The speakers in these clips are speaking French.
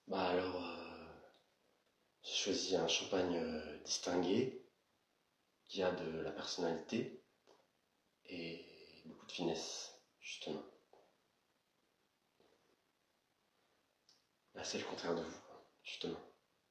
J'ai choisi un champagne distingué, qui a de la personnalité et beaucoup de finesse, justement. Là, c'est le contraire de vous, quoi, justement.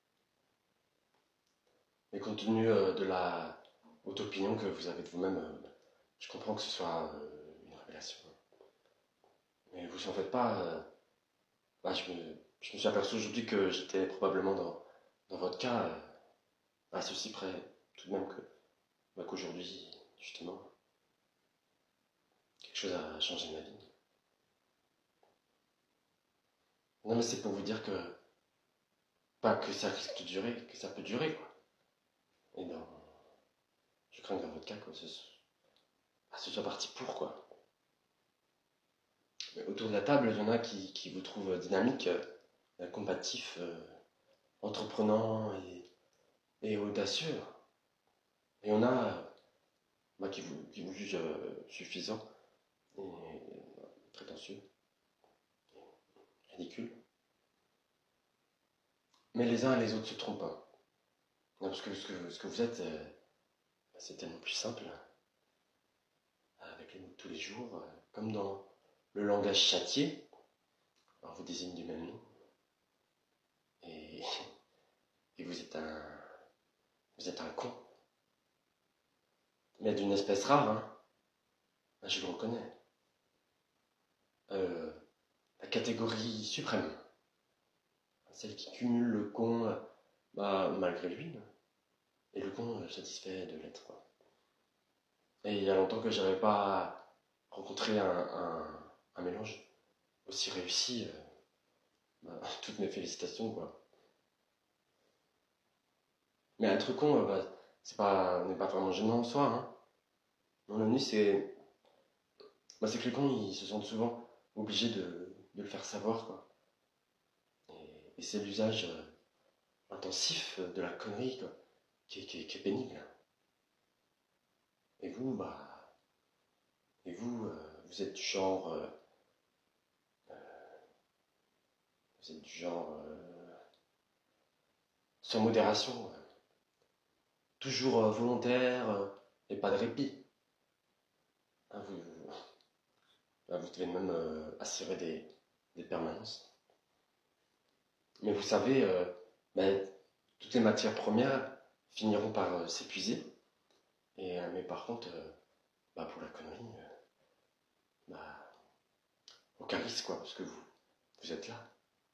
Mais compte tenu de la haute opinion que vous avez de vous-même, je comprends que ce soit une révélation. Mais vous en faites pas. Je me suis aperçu aujourd'hui que j'étais probablement dans votre cas, à ceci près, tout de même qu'aujourd'hui, justement, quelque chose a changé ma vie. Non, mais c'est pour vous dire que, pas que ça risque de durer, que ça peut durer, quoi. Et non, je crains que dans votre cas, quoi, ce soit parti pour, quoi. Mais autour de la table, il y en a qui vous trouvent dynamique, combatif, entreprenant et audacieux. Et on a qui vous jugent suffisant et prétentieux, ridicule. Mais les uns et les autres se trompent, hein. Non, parce que ce que vous êtes, c'est tellement plus simple, avec les mots de tous les jours, comme dans le langage châtié, on vous désigne du même nom. Et, et vous êtes un con. Mais d'une espèce rare, hein. Je le reconnais. La catégorie suprême. Celle qui cumule le con, malgré lui. Et le con satisfait de l'être, quoi. Et il y a longtemps que j'avais pas rencontré un mélange aussi réussi. Toutes mes félicitations, quoi. Mais être con, n'est pas vraiment gênant en soi, hein. Mon ami, c'est que les cons, ils se sentent souvent obligés de le faire savoir, quoi. Et c'est l'usage intensif de la connerie, quoi, qui est pénible. Et vous, vous êtes du genre, sans modération, toujours volontaire et pas de répit. Hein, vous devez même assurer des permanences. Mais vous savez, toutes les matières premières finiront par s'épuiser. Mais par contre, pour la connerie, aucun risque, quoi, parce que vous êtes là.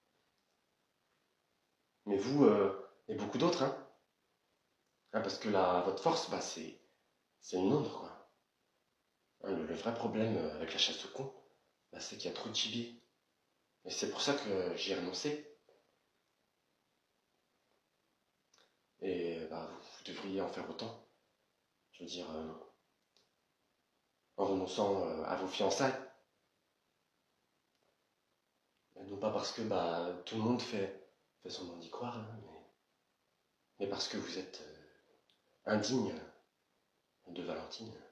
Mais vous, et beaucoup d'autres, hein. Parce que votre force, c'est une autre, quoi. Hein, le vrai problème avec la chasse au con, c'est qu'il y a trop de gibier. Et c'est pour ça que j'y ai renoncé. Et vous devriez en faire autant. Je veux dire, en renonçant à vos fiançailles. Non pas parce que tout le monde fait semblant d'y croire, hein, mais parce que vous êtes indigne de Valentine.